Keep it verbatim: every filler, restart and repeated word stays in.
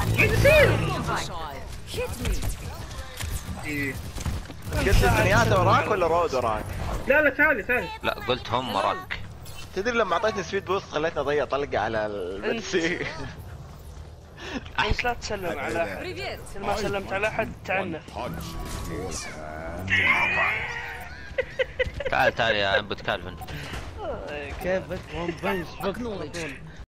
ايش يصير؟ ايه قلت الثنيات وراك ولا رود وراك؟ لا لا تعالي تعالي. لا قلت هم وراك. تدري لما اعطيتني سبيد بوست خليتني اضيع طلقه على الميدسي. انت لا تسلم على احد، كل ما سلمت على احد تعنف. تعال تعال يا عبد كالفن. كيفك؟ ون بنش بوكس على طول.